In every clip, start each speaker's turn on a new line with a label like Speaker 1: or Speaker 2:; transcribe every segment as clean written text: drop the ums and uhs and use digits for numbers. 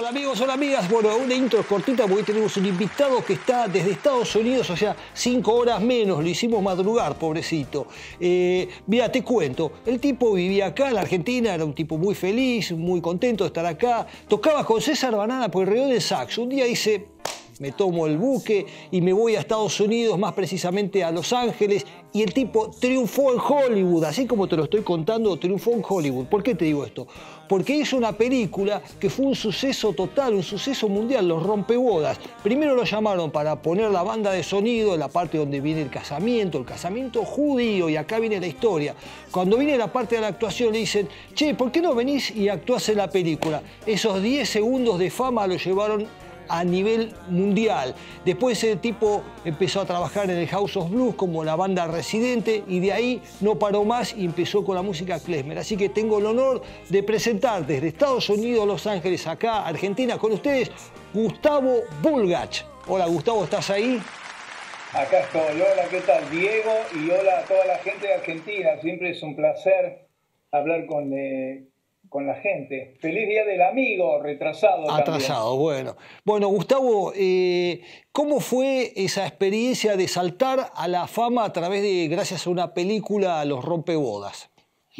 Speaker 1: Hola amigos, hola amigas. Bueno, una intro cortita porque tenemos un invitado que está desde Estados Unidos, o sea, 5 horas menos, lo hicimos madrugar, pobrecito. Mira, te cuento, el tipo vivía acá en la Argentina, era un tipo muy feliz, muy contento de estar acá. Tocaba con César Banana por el Río de Saxo. Un día dice, me tomo el buque y me voy a Estados Unidos, más precisamente a Los Ángeles, y el tipo triunfó en Hollywood, así como te lo estoy contando, triunfó en Hollywood. ¿Por qué te digo esto? Porque hizo una película que fue un suceso total, un suceso mundial, Los Rompebodas. Primero lo llamaron para poner la banda de sonido en la parte donde viene el casamiento judío, y acá viene la historia. Cuando viene la parte de la actuación le dicen, che, ¿por qué no venís y actuás en la película? Esos 10 segundos de fama lo llevaron a nivel mundial. Después el tipo empezó a trabajar en el House of Blues como la banda residente y de ahí no paró más y empezó con la música klezmer. Así que tengo el honor de presentar desde Estados Unidos, Los Ángeles, acá, Argentina, con ustedes, Gustavo Bulgach. Hola Gustavo, ¿estás ahí?
Speaker 2: Acá estoy. Hola, ¿qué tal, Diego? Y hola a toda la gente de Argentina. Siempre es un placer hablar con la gente. Feliz Día del Amigo, retrasado
Speaker 1: Atrasado,
Speaker 2: también.
Speaker 1: bueno. Bueno, Gustavo, ¿cómo fue esa experiencia de saltar a la fama a través de, gracias a una película, Los Rompebodas?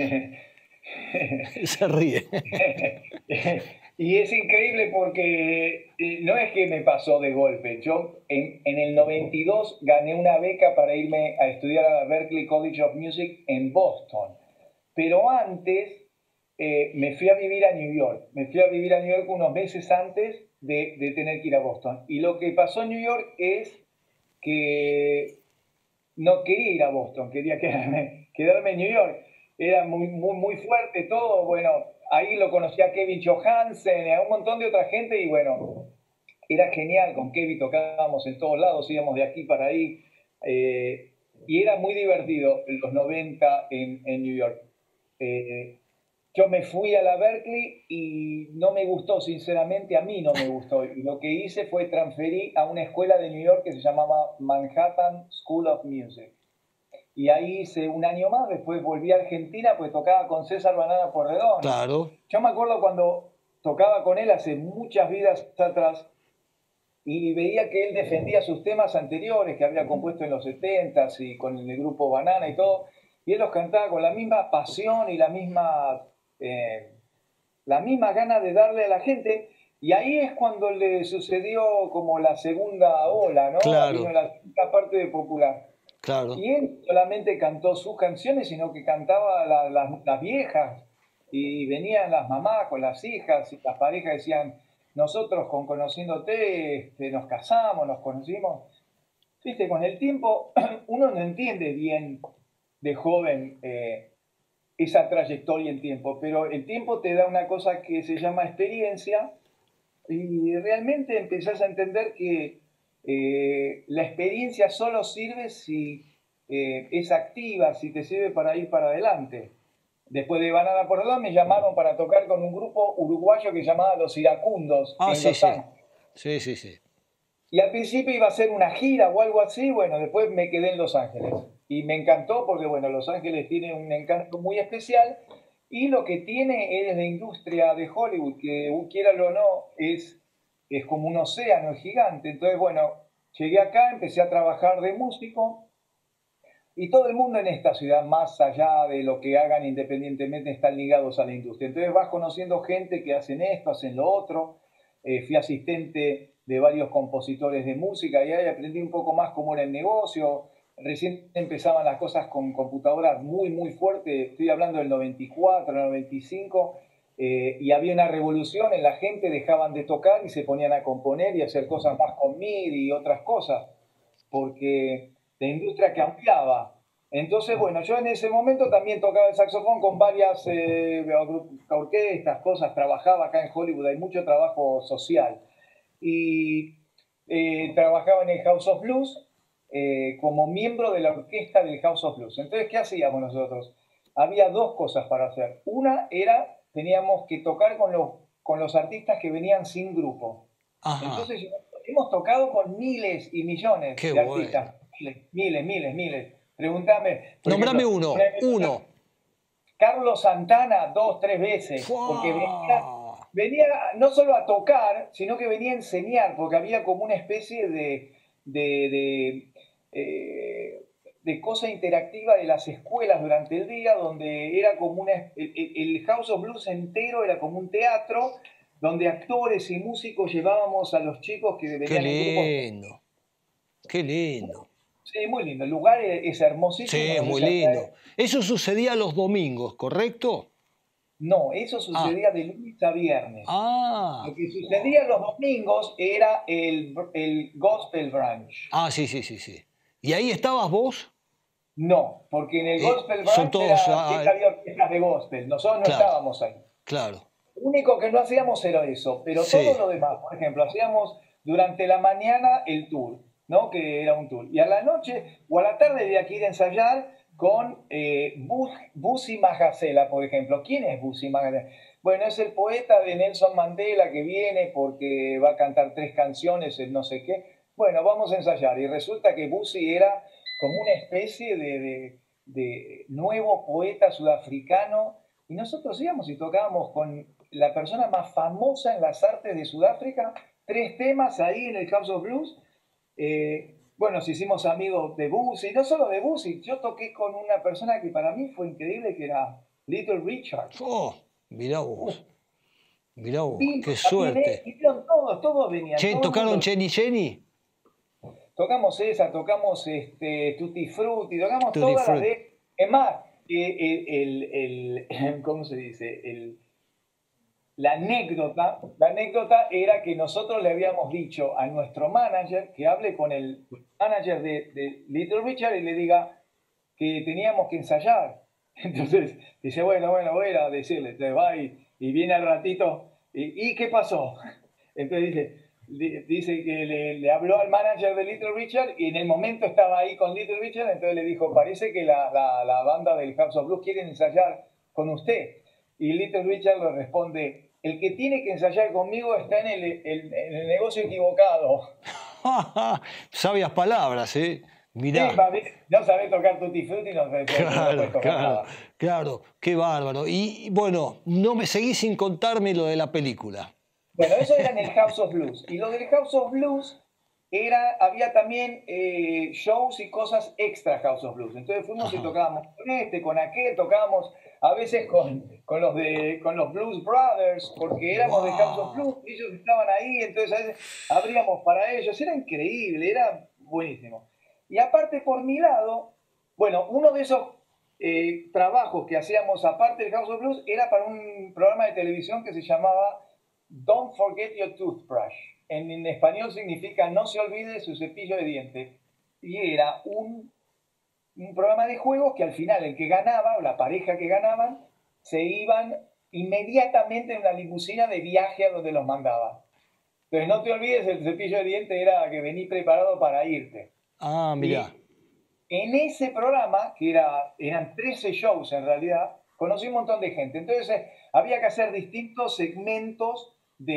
Speaker 1: Se ríe.
Speaker 2: Y es increíble porque no es que me pasó de golpe. Yo en el 92 gané una beca para irme a estudiar a la Berklee College of Music en Boston. Pero antes me fui a vivir a New York. Me fui a vivir a New York unos meses antes de tener que ir a Boston. Y lo que pasó en New York es que no quería ir a Boston, quería quedarme en New York. Era muy fuerte todo. Bueno, ahí lo conocí a Kevin Johansen, a un montón de otra gente y bueno, era genial. Con Kevin tocábamos en todos lados, íbamos de aquí para ahí. Y era muy divertido en los 90 en New York. Yo me fui a la Berklee y no me gustó, sinceramente a mí no me gustó. Y lo que hice fue transferir a una escuela de New York que se llamaba Manhattan School of Music. Y ahí hice un año más, después volví a Argentina, pues tocaba con César Banana Porredón.
Speaker 1: Claro.
Speaker 2: Yo me acuerdo cuando tocaba con él hace muchas vidas atrás y veía que él defendía sus temas anteriores que había compuesto en los 70s y con el grupo Banana y todo, y él los cantaba con la misma pasión y la misma gana de darle a la gente, y ahí es cuando le sucedió como la segunda ola, ¿no? Vino
Speaker 1: Claro,
Speaker 2: la segunda parte de popular.
Speaker 1: claro.
Speaker 2: Y él solamente cantó sus canciones, sino que cantaba las viejas. Y venían las mamás con las hijas y las parejas decían, nosotros con conociéndote nos casamos, nos conocimos. Viste, con el tiempo uno no entiende bien de joven esa trayectoria en tiempo, pero el tiempo te da una cosa que se llama experiencia y realmente empezás a entender que la experiencia solo sirve si es activa, si te sirve para ir para adelante. Después de Banana por Dos me llamaron para tocar con un grupo uruguayo que se llamaba Los Iracundos
Speaker 1: Ah,
Speaker 2: en
Speaker 1: sí,
Speaker 2: Los
Speaker 1: sí.
Speaker 2: Ángeles.
Speaker 1: Sí, sí, sí.
Speaker 2: Y al principio iba a ser una gira o algo así, bueno, después me quedé en Los Ángeles. Y me encantó porque, bueno, Los Ángeles tiene un encanto muy especial y lo que tiene es la industria de Hollywood, que quiera o no, es como un océano gigante. Entonces, bueno, llegué acá, empecé a trabajar de músico y todo el mundo en esta ciudad, más allá de lo que hagan independientemente, están ligados a la industria. Entonces vas conociendo gente que hacen esto, hacen lo otro. Fui asistente de varios compositores de música y ahí aprendí un poco más cómo era el negocio. Recién empezaban las cosas con computadoras muy fuertes, estoy hablando del 94, 95, y había una revolución en la gente, dejaban de tocar y se ponían a componer y hacer cosas más con MIDI y otras cosas, porque la industria cambiaba. Entonces, bueno, yo en ese momento también tocaba el saxofón con varias orquestas, cosas, trabajaba acá en Hollywood, hay mucho trabajo social. Y trabajaba en el House of Blues como miembro de la orquesta del House of Blues. Entonces, ¿qué hacíamos nosotros? Había dos cosas para hacer. Una era, teníamos que tocar con los artistas que venían sin grupo.
Speaker 1: Ajá.
Speaker 2: Entonces, hemos tocado con miles y millones
Speaker 1: Qué
Speaker 2: de
Speaker 1: bueno.
Speaker 2: artistas. Miles. Pregúntame, por
Speaker 1: Nombrame
Speaker 2: ejemplo,
Speaker 1: uno, uno.
Speaker 2: Carlos Santana 2, 3 veces, porque venía
Speaker 1: ¡Fua!
Speaker 2: venía no solo a tocar, sino que venía a enseñar, porque había como una especie de, de, eh, de cosa interactiva de las escuelas durante el día, donde era como el House of Blues entero era como un teatro, donde actores y músicos llevábamos a los chicos que
Speaker 1: Qué
Speaker 2: venían en grupos.
Speaker 1: lindo, qué lindo.
Speaker 2: Sí, muy lindo. El lugar es hermosísimo.
Speaker 1: Sí, es
Speaker 2: No sé
Speaker 1: muy
Speaker 2: si
Speaker 1: lindo. Eso sucedía los domingos, ¿correcto?
Speaker 2: no, eso
Speaker 1: Ah,
Speaker 2: sucedía de lunes a viernes. Lo
Speaker 1: ah,
Speaker 2: que sucedía los domingos era el Gospel Brunch.
Speaker 1: sí, sí, sí, sí. ¿Y ahí estabas vos?
Speaker 2: No, porque en el Gospel
Speaker 1: Son
Speaker 2: Brunch
Speaker 1: todos,
Speaker 2: había fiestas de gospel. Nosotros no
Speaker 1: claro,
Speaker 2: estábamos ahí.
Speaker 1: claro.
Speaker 2: Lo único que no hacíamos era eso, pero todo
Speaker 1: Sí,
Speaker 2: lo demás, por ejemplo, hacíamos durante la mañana el tour, ¿no? Que era un tour. Y a la noche o a la tarde había que ir a ensayar con Busy Magasela, por ejemplo. ¿Quién es Busy Magasela? Bueno, es el poeta de Nelson Mandela que viene porque va a cantar 3 canciones, el no sé qué. Bueno, vamos a ensayar. Y resulta que Busy era como una especie de nuevo poeta sudafricano. Y nosotros íbamos y tocábamos con la persona más famosa en las artes de Sudáfrica, 3 temas ahí en el House of Blues. Bueno, nos hicimos amigos de Busy, no solo de Busy, yo toqué con una persona que para mí fue increíble, que era Little Richard.
Speaker 1: oh,
Speaker 2: Uf,
Speaker 1: mirá vos,
Speaker 2: vino
Speaker 1: qué
Speaker 2: también él,
Speaker 1: suerte.
Speaker 2: vinieron todos venían,
Speaker 1: Che,
Speaker 2: todo el
Speaker 1: ¿tocaron
Speaker 2: mundo.
Speaker 1: Jenny Jenny?
Speaker 2: Tocamos esa, tocamos Tutti Frutti, tocamos
Speaker 1: Tutti
Speaker 2: todas las
Speaker 1: Frutti.
Speaker 2: de... Es más, ¿cómo se dice? La anécdota era que nosotros le habíamos dicho a nuestro manager que hable con el manager de Little Richard y le diga que teníamos que ensayar. Entonces dice, bueno, voy a decirle. Entonces va y viene al ratito. ¿Y qué pasó? Entonces dice que le habló al manager de Little Richard y en el momento estaba ahí con Little Richard. Entonces le dijo, parece que la banda del House of Blues quiere ensayar con usted. Y Little Richard le responde, el que tiene que ensayar conmigo está en el negocio equivocado.
Speaker 1: Sabias palabras, ¿eh?
Speaker 2: Sí,
Speaker 1: Mirá.
Speaker 2: no sabés tocar Tutti Frutti, no puedes
Speaker 1: Claro,
Speaker 2: tocar
Speaker 1: claro,
Speaker 2: nada.
Speaker 1: claro, qué bárbaro. Y bueno, no me seguís sin contarme lo de la película.
Speaker 2: Bueno, eso era en el House of Blues. Y lo del House of Blues había también shows y cosas extra House of Blues. Entonces fuimos y
Speaker 1: Ajá.
Speaker 2: tocábamos con aquel, tocábamos a veces con los Blues Brothers, porque éramos de House of
Speaker 1: ¡Wow!
Speaker 2: Blues, ellos estaban ahí, entonces a veces abríamos para ellos. Era increíble, era buenísimo. Y aparte, por mi lado, bueno, uno de esos trabajos que hacíamos aparte del House of Blues era para un programa de televisión que se llamaba Don't Forget Your Toothbrush. En español significa no se olvide su cepillo de dientes. Y era un programa de juegos que al final el que ganaba, o la pareja que ganaban, se iban inmediatamente en una limusina de viaje a donde los mandaba. Entonces no te olvides, el cepillo de dientes era que venís preparado para irte.
Speaker 1: Ah, mirá.
Speaker 2: Y en ese programa, que eran 13 shows en realidad, conocí un montón de gente. Entonces había que hacer distintos segmentos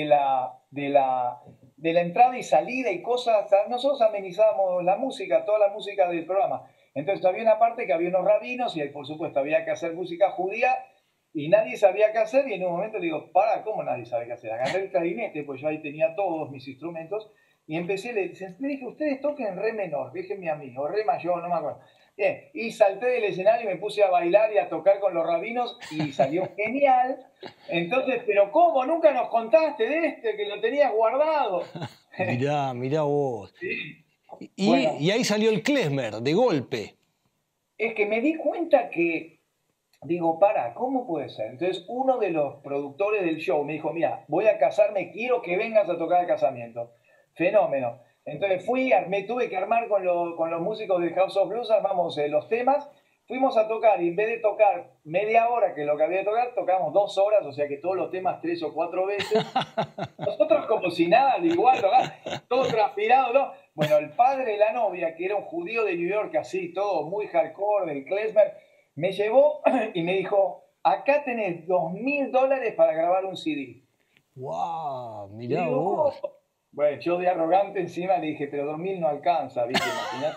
Speaker 2: de la entrada y salida y cosas. Nosotros amenizábamos la música, toda la música del programa. Entonces había una parte que había unos rabinos y por supuesto había que hacer música judía y nadie sabía qué hacer y en un momento le digo, ¿cómo nadie sabe qué hacer? Agarré el clarinete, pues yo ahí tenía todos mis instrumentos y empecé, le dije, ustedes toquen re menor, déjenme a mí, o re mayor, no me acuerdo. Bien, y salté del escenario y me puse a bailar y a tocar con los rabinos y salió genial. Entonces, pero ¿cómo? Nunca nos contaste de que lo tenías guardado.
Speaker 1: Mirá, mirá vos.
Speaker 2: Bueno,
Speaker 1: Y ahí salió el klezmer, de golpe.
Speaker 2: es que me di cuenta que, digo, ¿cómo puede ser? Entonces, uno de los productores del show me dijo, mira, voy a casarme, quiero que vengas a tocar el casamiento. Fenómeno. Entonces tuve que armar con los músicos de House of Blues, armamos los temas, fuimos a tocar y en vez de tocar media hora, que es lo que había de tocar, tocamos 2 horas, o sea que todos los temas 3 o 4 veces. Nosotros como si nada, igual, todo transpirado, ¿no? Bueno, el padre de la novia, que era un judío de New York, así, todo muy hardcore, del klezmer, me llevó y me dijo, acá tenés $2.000 para grabar un CD.
Speaker 1: ¡Wow!
Speaker 2: Y
Speaker 1: Mirá
Speaker 2: digo,
Speaker 1: vos.
Speaker 2: ¿cómo? Bueno, yo de arrogante encima le dije, pero 2.000 no alcanza, ¿viste? Imaginás.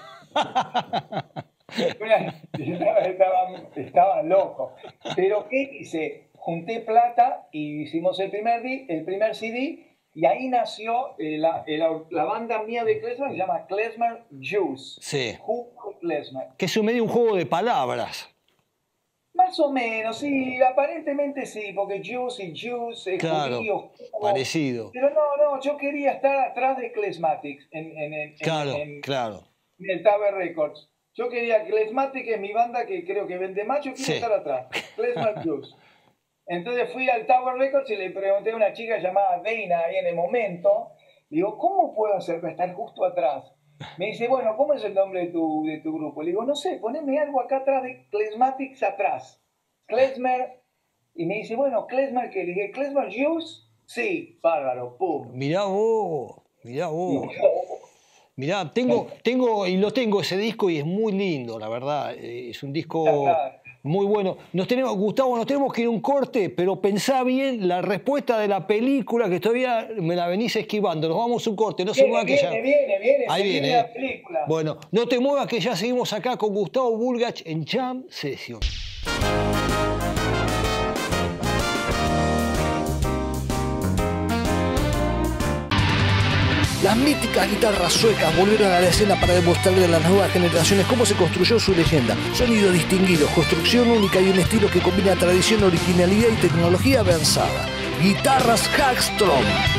Speaker 2: Estaba loco. Pero ¿qué hice? junté plata y hicimos el primer CD. Y ahí nació la banda mía de klezmer, se llama Klezmer Juice.
Speaker 1: Sí.
Speaker 2: Jugo de klezmer.
Speaker 1: Que es medio un juego de palabras.
Speaker 2: Más o menos, sí, aparentemente sí, porque Juice y Juice es
Speaker 1: Claro,
Speaker 2: judío.
Speaker 1: parecido.
Speaker 2: Pero no, yo quería estar atrás de Klezmatics
Speaker 1: Claro.
Speaker 2: En el Tower Records. Yo quería Klezmatics, es mi banda que creo que vende más, yo quiero estar atrás. Klezmer Juice. Entonces fui al Tower Records y le pregunté a una chica llamada Dana ahí en el momento, digo, ¿cómo puedo hacer para estar justo atrás? Me dice, bueno, ¿cómo es el nombre de tu grupo? Le digo, no sé, poneme algo acá atrás de Klezmatics atrás. Klezmer. Y me dice, bueno, Klezmer, ¿qué? Le dije, ¿Klezmer Juice? Sí, bárbaro, pum.
Speaker 1: Mirá vos. Mirá, tengo ese disco y es muy lindo, la verdad. Es un disco muy bueno. Gustavo, nos tenemos que ir a un corte, pero pensá bien la respuesta de la película, que todavía me la venís esquivando. Nos vamos a un corte, no se mueva que ya...
Speaker 2: Viene,
Speaker 1: ahí viene
Speaker 2: la película.
Speaker 1: Bueno, no te muevas que ya seguimos acá con Gustavo Bulgach en Jam Session. Las míticas guitarras suecas volvieron a la escena para demostrarle a las nuevas generaciones cómo se construyó su leyenda. Sonido distinguido, construcción única y un estilo que combina tradición, originalidad y tecnología avanzada. Guitarras Hagstrom.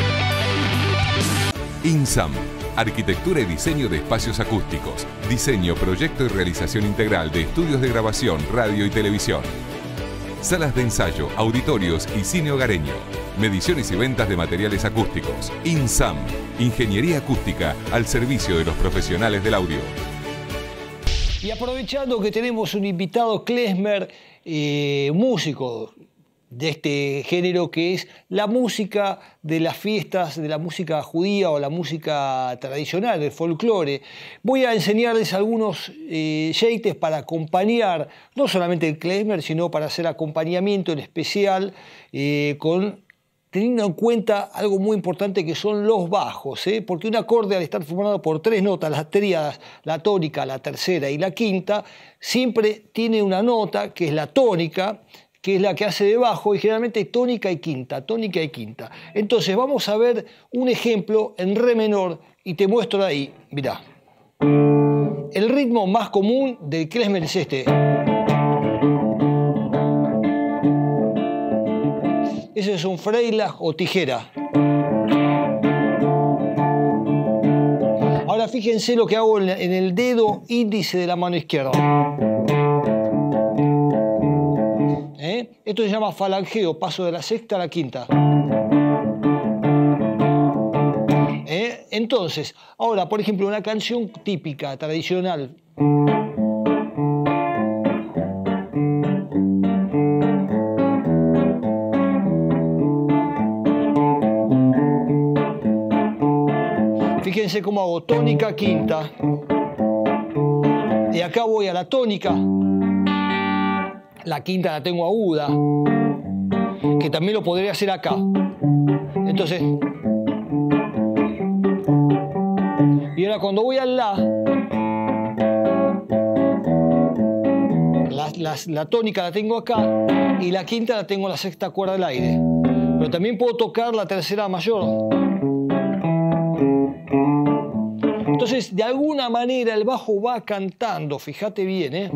Speaker 3: INSAM. Arquitectura y diseño de espacios acústicos. Diseño, proyecto y realización integral de estudios de grabación, radio y televisión. Salas de ensayo, auditorios y cine hogareño. Mediciones y ventas de materiales acústicos. INSAM. Ingeniería acústica al servicio de los profesionales del audio.
Speaker 1: Y aprovechando que tenemos un invitado klezmer, músico de este género que es la música de las fiestas, de la música judía o la música tradicional, del folclore, voy a enseñarles algunos jeites para acompañar no solamente el klezmer, sino para hacer acompañamiento en especial teniendo en cuenta algo muy importante que son los bajos, porque un acorde al estar formado por tres notas, las tríadas, la tónica, la tercera y la quinta, siempre tiene una nota que es la tónica, que es la que hace de bajo, y generalmente tónica y quinta, tónica y quinta. Entonces vamos a ver un ejemplo en re menor y te muestro ahí, mirá. El ritmo más común del klezmer es este. Ese es un Freilach o tijera. Ahora fíjense lo que hago en el dedo índice de la mano izquierda. Esto se llama falangeo, paso de la sexta a la quinta. Entonces, ahora, por ejemplo, una canción típica, tradicional. Fíjense cómo hago tónica, quinta. Y acá voy a la tónica. La quinta la tengo aguda, que también lo podría hacer acá. Entonces, y ahora cuando voy al la tónica la tengo acá y la quinta la tengo en la sexta cuerda del aire. Pero también puedo tocar la tercera mayor. Entonces, de alguna manera el bajo va cantando, fíjate bien,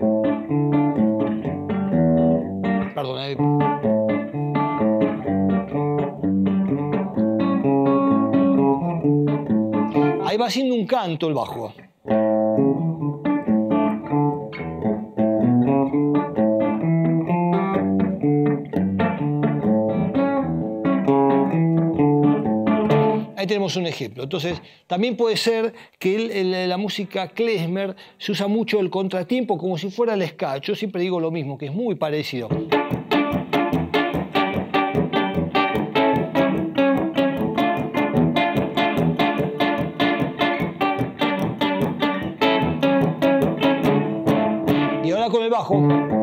Speaker 1: Perdón, Ahí va haciendo un canto el bajo. Ahí tenemos un ejemplo. Entonces, también puede ser que la música klezmer se usa mucho el contratiempo como si fuera el ska. Yo siempre digo lo mismo, que es muy parecido. Y ahora con el bajo.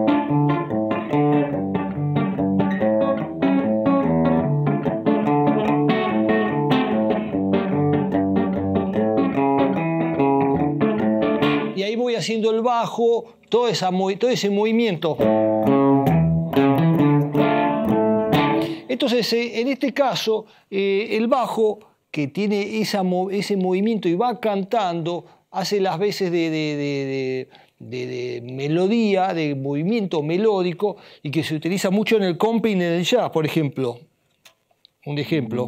Speaker 1: Haciendo el bajo, todo ese movimiento. Entonces, en este caso, el bajo, que tiene ese movimiento y va cantando, hace las veces de melodía, de movimiento melódico, y que se utiliza mucho en el comping, en el jazz, por ejemplo. Un ejemplo.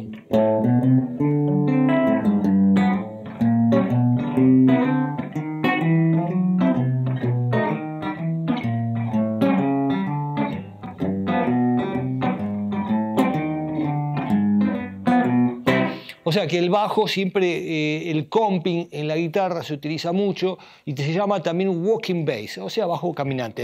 Speaker 1: O sea que el bajo siempre, el comping en la guitarra se utiliza mucho y se llama también un walking bass, o sea, bajo caminante.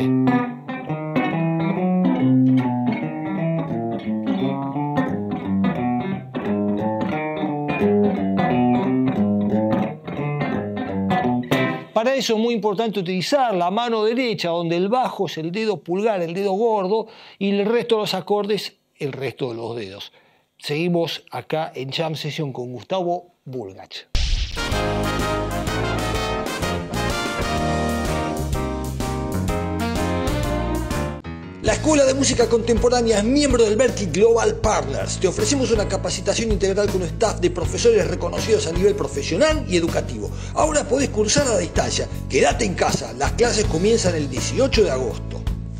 Speaker 1: Para eso es muy importante utilizar la mano derecha, donde el bajo es el dedo pulgar, el dedo gordo, y el resto de los acordes, el resto de los dedos. Seguimos acá en Jam Session con Gustavo Bulgach. La Escuela de Música Contemporánea es miembro del Berklee Global Partners. Te ofrecemos una capacitación integral con un staff de profesores reconocidos a nivel profesional y educativo. Ahora podés cursar a distancia. Quédate en casa. Las clases comienzan el 18 de agosto.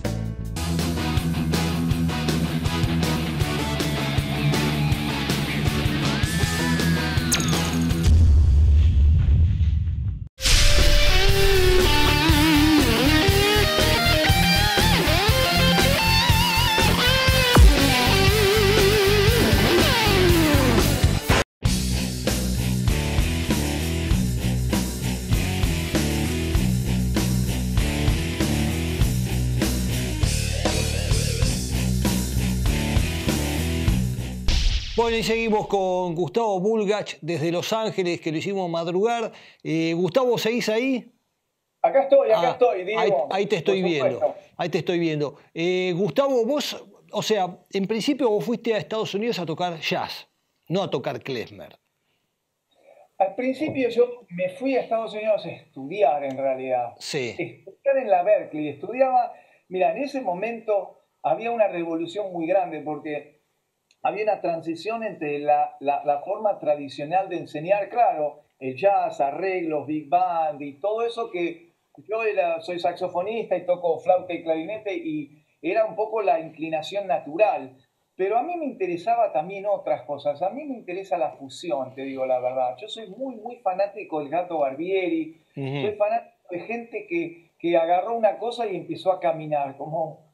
Speaker 1: Bueno, y seguimos con Gustavo Bulgach desde Los Ángeles, que lo hicimos madrugar. Gustavo, ¿seguís ahí?
Speaker 2: Acá estoy, Diego.
Speaker 1: Ahí te estoy viendo. Ahí te estoy viendo. Gustavo, vos, o sea, en principio vos fuiste a Estados Unidos a tocar jazz, no a tocar klezmer.
Speaker 2: Al principio yo me fui a Estados Unidos a estudiar, en realidad.
Speaker 1: Sí.
Speaker 2: Estudiar en la Berklee. Estudiaba, mira, en ese momento había una revolución muy grande porque había una transición entre la forma tradicional de enseñar, claro, el jazz, arreglos, big band y todo eso que yo soy saxofonista y toco flauta y clarinete y era un poco la inclinación natural. Pero a mí me interesaba también otras cosas. A mí me interesa la fusión, te digo la verdad. Yo soy muy, muy fanático del Gato Barbieri. Soy fanático de gente que agarró una cosa y empezó a caminar, como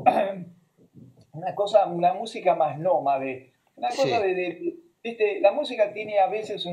Speaker 2: una música más nómade. Una cosa ¿viste? La música tiene a veces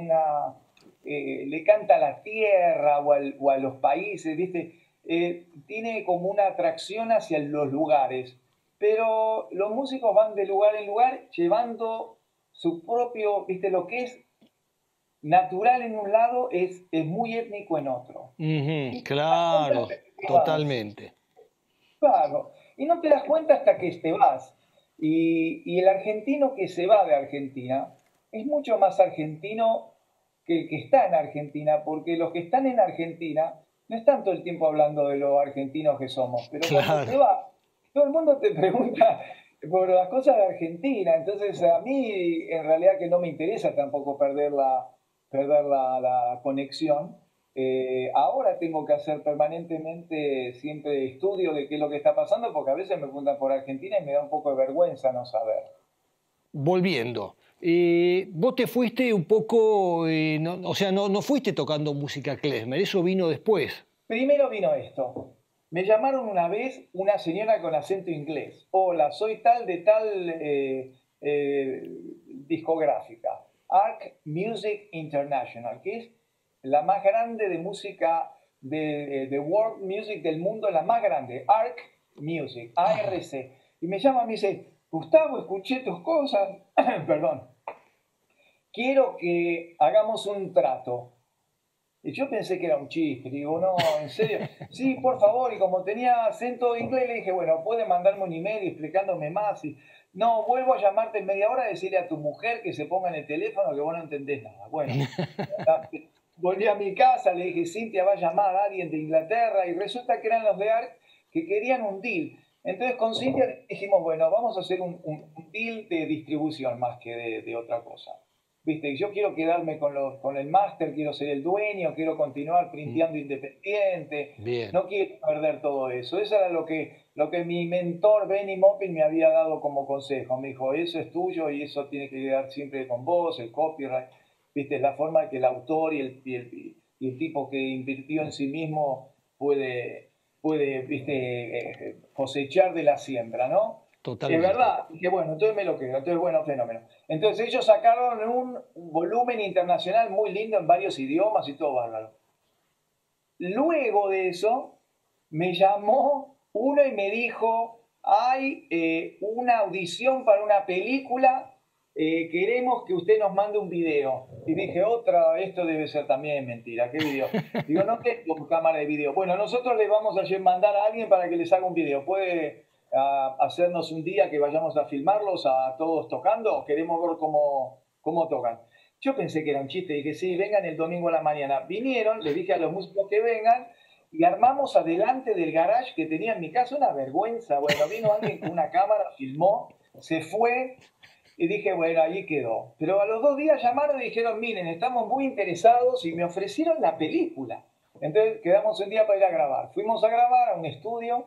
Speaker 2: le canta a la tierra o a los países, ¿viste? Tiene como una atracción hacia los lugares. Pero los músicos van de lugar en lugar llevando su propio, ¿viste? Lo que es natural en un lado es muy étnico en otro.
Speaker 1: Claro, totalmente.
Speaker 2: Claro, y no te das cuenta hasta que te vas. Y el argentino que se va de Argentina es mucho más argentino que el que está en Argentina, porque los que están en Argentina no están todo el tiempo hablando de lo argentinos que somos, pero cuando te vas, todo el mundo te pregunta por las cosas de Argentina. Entonces a mí en realidad que no me interesa tampoco perder la conexión. Ahora tengo que hacer permanentemente siempre estudio de qué es lo que está pasando, porque a veces me preguntan por Argentina y me da un poco de vergüenza no saber.
Speaker 1: Volviendo, vos te fuiste un poco, no fuiste tocando música klezmer, eso vino después.
Speaker 2: Primero vino esto. Me llamaron una vez una señora con acento inglés. Hola, soy tal de tal discográfica, Arc Music International, que es la más grande de música, de world music del mundo, la más grande, Arc Music, ARC. Y me llama y me dice, Gustavo, escuché tus cosas, perdón, quiero que hagamos un trato. Y yo pensé que era un chiste, digo, no, en serio, sí, por favor, y como tenía acento inglés, le dije, bueno, ¿puede mandarme un email explicándome más? Y, no, vuelvo a llamarte en media hora, decirle a tu mujer que se ponga en el teléfono que vos no entendés nada. Bueno, volví a mi casa, le dije, Cintia va a llamar a alguien de Inglaterra, y resulta que eran los de ARC que querían un deal. Entonces con Cintia dijimos, bueno, vamos a hacer un deal de distribución más que de otra cosa. ¿Viste? Yo quiero quedarme con el máster, quiero ser el dueño, quiero continuar printeando independiente,
Speaker 1: Bien.
Speaker 2: no quiero perder todo eso. Eso era lo que mi mentor Benny Maupin me había dado como consejo. Me dijo, eso es tuyo y eso tiene que quedar siempre con vos, el copyright. ¿Viste? Es la forma que el autor y el tipo que invirtió en sí mismo puede ¿viste? Cosechar de la siembra, ¿no? Es
Speaker 1: Totalmente.
Speaker 2: verdad, dije, bueno, entonces me lo quedo, entonces bueno, fenómeno. Entonces ellos sacaron un volumen internacional muy lindo en varios idiomas y todo bárbaro. Luego de eso, me llamó uno y me dijo, hay una audición para una película, queremos que usted nos mande un video. Y dije, esto debe ser también mentira, ¿qué video? Digo, no tengo cámara de video. Bueno, nosotros le vamos a mandar a alguien para que les haga un video. ¿Puede hacernos un día que vayamos a filmarlos a todos tocando? Queremos ver cómo tocan. Yo pensé que era un chiste, dije, sí, vengan el domingo a la mañana. Vinieron, les dije a los músicos que vengan y armamos adelante del garage que tenía en mi casa, una vergüenza. Bueno, vino alguien con una cámara, filmó, se fue y dije, bueno, ahí quedó. Pero a los 2 días llamaron y dijeron, miren, estamos muy interesados y me ofrecieron la película. Entonces quedamos un día para ir a grabar. Fuimos a grabar a un estudio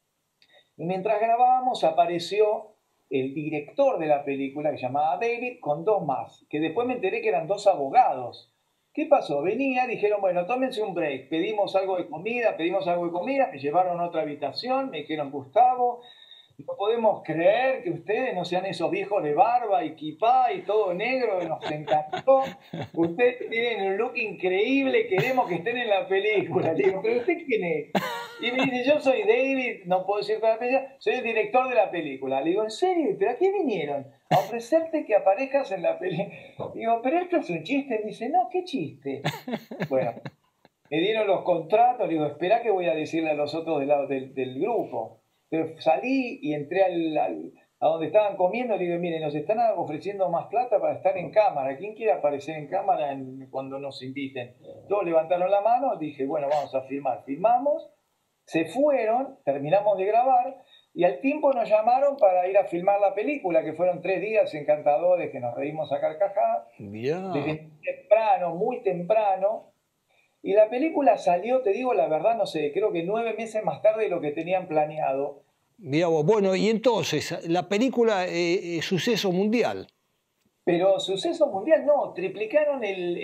Speaker 2: y mientras grabábamos apareció el director de la película, que se llamaba David, con 2 más, que después me enteré que eran 2 abogados. ¿Qué pasó? Venía, dijeron, bueno, tómense un break, pedimos algo de comida, me llevaron a otra habitación, me dijeron, Gustavo, no podemos creer que ustedes no sean esos viejos de barba y kipá y todo negro, nos encantó. Ustedes tienen un look increíble, queremos que estén en la película. Le digo, ¿pero usted quién es? Y me dice, yo soy David, no puedo decir con la película, soy el director de la película. Le digo, ¿en serio? ¿Pero a qué vinieron? A ofrecerte que aparezcas en la película. Digo, ¿pero esto es un chiste? Me dice, no, ¿qué chiste? Bueno, me dieron los contratos, le digo, espera que voy a decirle a los otros del grupo. Entonces salí y entré a donde estaban comiendo, le digo, miren, nos están ofreciendo más plata para estar en cámara. ¿Quién quiere aparecer en cámara cuando nos inviten? Todos levantaron la mano, dije, bueno, vamos a filmar. Filmamos, se fueron, terminamos de grabar y al tiempo nos llamaron para ir a filmar la película, que fueron 3 días encantadores, que nos reímos a carcajadas. Desde temprano, muy temprano. Y la película salió, te digo la verdad, no sé, creo que 9 meses más tarde de lo que tenían planeado.
Speaker 1: Mirá vos, bueno, y entonces, la película suceso mundial.
Speaker 2: Pero suceso mundial no, triplicaron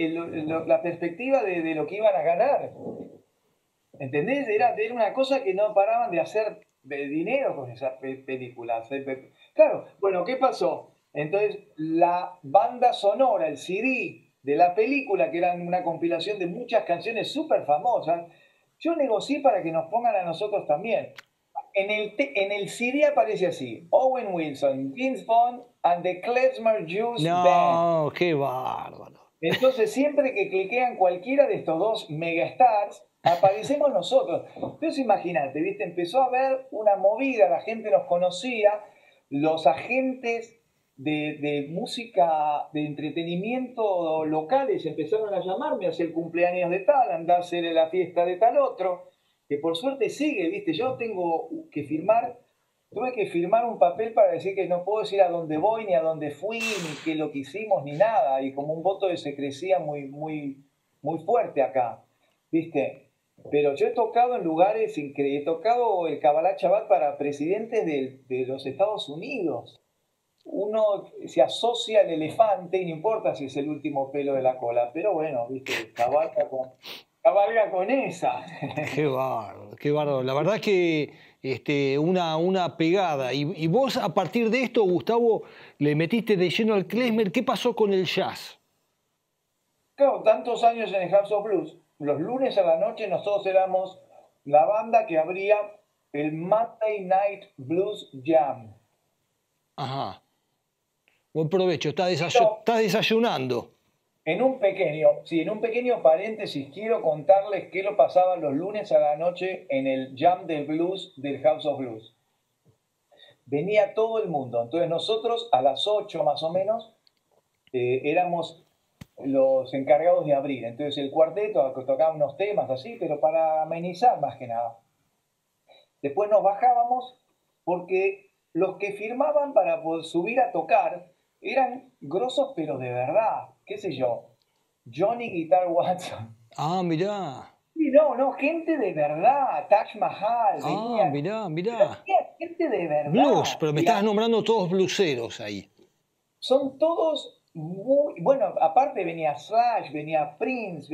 Speaker 2: la perspectiva de lo que iban a ganar. ¿Entendés? Era una cosa que no paraban de hacer de dinero con esas películas. Claro, bueno, ¿qué pasó? Entonces, la banda sonora, el CD de la película, que era una compilación de muchas canciones súper famosas, yo negocié para que nos pongan a nosotros también. En el CD aparece así, Owen Wilson, Vince Vaughn and the Klezmer Juice Band.
Speaker 1: No, qué bárbaro.
Speaker 2: Entonces, siempre que cliquean cualquiera de estos 2 megastars, aparecemos nosotros. Entonces, imagínate, ¿viste? Empezó a haber una movida, la gente nos conocía, los agentes de música, de entretenimiento locales empezaron a llamarme hacia el cumpleaños de tal, andar a hacer la fiesta de tal otro, que por suerte sigue, ¿viste? Yo tuve que firmar un papel para decir que no puedo decir a dónde voy, ni a dónde fui, ni qué lo que hicimos, ni nada, y como un voto de secrecía muy, muy, muy fuerte acá, ¿viste? Pero yo he tocado en lugares increíbles, he tocado el Kabbalah Shabbat para presidentes de los Estados Unidos. Uno se asocia al elefante y no importa si es el último pelo de la cola, pero bueno, ¿viste? Cabalga con esa.
Speaker 1: Qué bárbaro, qué bárbaro. La verdad que una pegada. Y vos, a partir de esto, Gustavo, le metiste de lleno al klezmer. ¿Qué pasó con el jazz?
Speaker 2: Claro, tantos años en el House of Blues. Los lunes a la noche nosotros éramos la banda que abría el Monday Night Blues Jam.
Speaker 1: Ajá. Buen provecho. Estás desayunando.
Speaker 2: En un pequeño paréntesis, quiero contarles qué lo pasaban los lunes a la noche en el Jam del Blues del House of Blues. Venía todo el mundo. Entonces nosotros a las 8 más o menos éramos los encargados de abrir. Entonces el cuarteto tocaba unos temas así, pero para amenizar más que nada. Después nos bajábamos porque los que firmaban para poder subir a tocar eran grosos, pero de verdad, qué sé yo, Johnny Guitar Watson.
Speaker 1: Ah, mirá.
Speaker 2: Sí, no, gente de verdad, Taj Mahal,
Speaker 1: Ah, mirá.
Speaker 2: venía gente de verdad.
Speaker 1: Blues, pero me estabas nombrando todos blueseros ahí.
Speaker 2: Son todos muy, bueno, aparte venía Slash, venía Prince,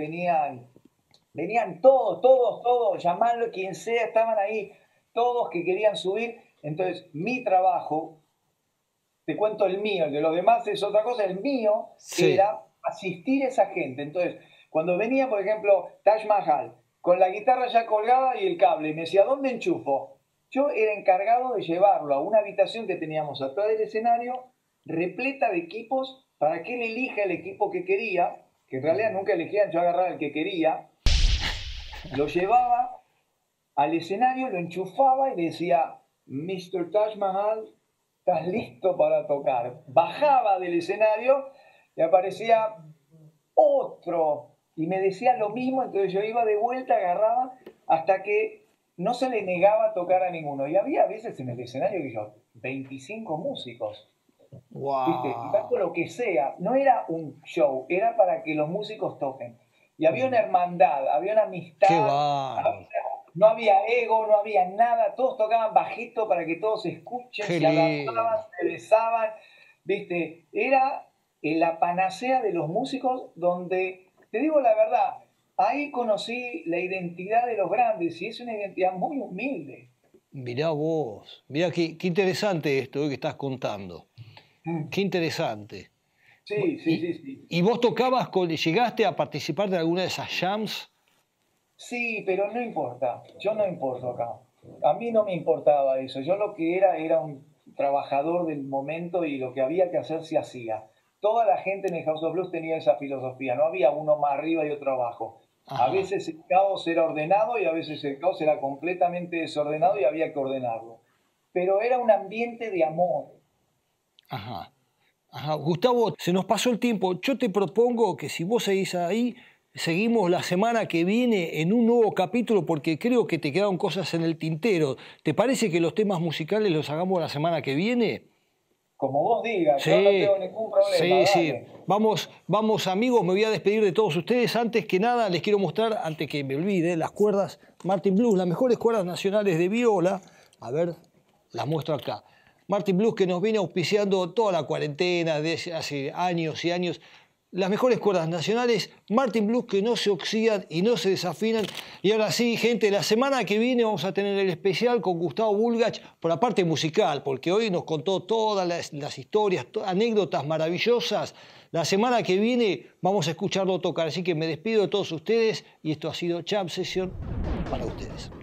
Speaker 2: venían todos, llamarlo quien sea, estaban ahí, todos que querían subir. Entonces, mi trabajo, te cuento el mío, el de los demás es otra cosa, el mío
Speaker 1: Sí.
Speaker 2: era asistir a esa gente. Entonces, cuando venía, por ejemplo, Taj Mahal, con la guitarra ya colgada y el cable, y me decía, ¿dónde enchufo? Yo era encargado de llevarlo a una habitación que teníamos atrás del escenario, repleta de equipos, para que él elija el equipo que quería, que en realidad nunca elegían, yo agarraba el que quería, lo llevaba al escenario, lo enchufaba y le decía, Mr. Taj Mahal, ¿estás listo para tocar? Bajaba del escenario y aparecía otro y me decía lo mismo, entonces yo iba de vuelta, agarraba, hasta que no se le negaba tocar a ninguno. Y había veces en el escenario que yo, 25 músicos.
Speaker 1: Wow.
Speaker 2: ¿Viste? Y tanto lo que sea, no era un show, era para que los músicos toquen. Y había una hermandad, había una amistad.
Speaker 1: Qué bárbaro.
Speaker 2: No había ego, no había nada, todos tocaban bajito para que todos escuchen,
Speaker 1: Qué
Speaker 2: se abrazaban, se besaban, ¿viste? Era la panacea de los músicos donde, te digo la verdad, ahí conocí la identidad de los grandes y es una identidad muy humilde.
Speaker 1: Mirá vos, mirá qué interesante esto que estás contando. Qué interesante.
Speaker 2: Sí.
Speaker 1: ¿Y vos tocabas, llegaste a participar de alguna de esas jams?
Speaker 2: Sí, pero no importa, yo no importo acá. A mí no me importaba eso, yo lo que era un trabajador del momento y lo que había que hacer se hacía. Toda la gente en el House of Blues tenía esa filosofía, no había uno más arriba y otro abajo.
Speaker 1: Ajá.
Speaker 2: A veces el caos era ordenado y a veces el caos era completamente desordenado y había que ordenarlo. Pero era un ambiente de amor.
Speaker 1: Ajá. Gustavo, se nos pasó el tiempo. Yo te propongo que si vos seguís ahí, seguimos la semana que viene en un nuevo capítulo porque creo que te quedaron cosas en el tintero. ¿Te parece que los temas musicales los hagamos la semana que viene?
Speaker 2: Como vos digas,
Speaker 1: Sí,
Speaker 2: yo no tengo ningún problema.
Speaker 1: sí.
Speaker 2: Dale.
Speaker 1: Vamos amigos, me voy a despedir de todos ustedes. Antes que nada les quiero mostrar, antes que me olvide, las cuerdas Martin Blues, las mejores cuerdas nacionales de viola. A ver, las muestro acá. Martin Blues, que nos viene auspiciando toda la cuarentena de hace años y años. Las mejores cuerdas nacionales, Martin Blues, que no se oxidan y no se desafinan. Y ahora sí, gente, la semana que viene vamos a tener el especial con Gustavo Bulgach por la parte musical, porque hoy nos contó todas las historias, anécdotas maravillosas. La semana que viene vamos a escucharlo tocar, así que me despido de todos ustedes y esto ha sido Jam Session para ustedes.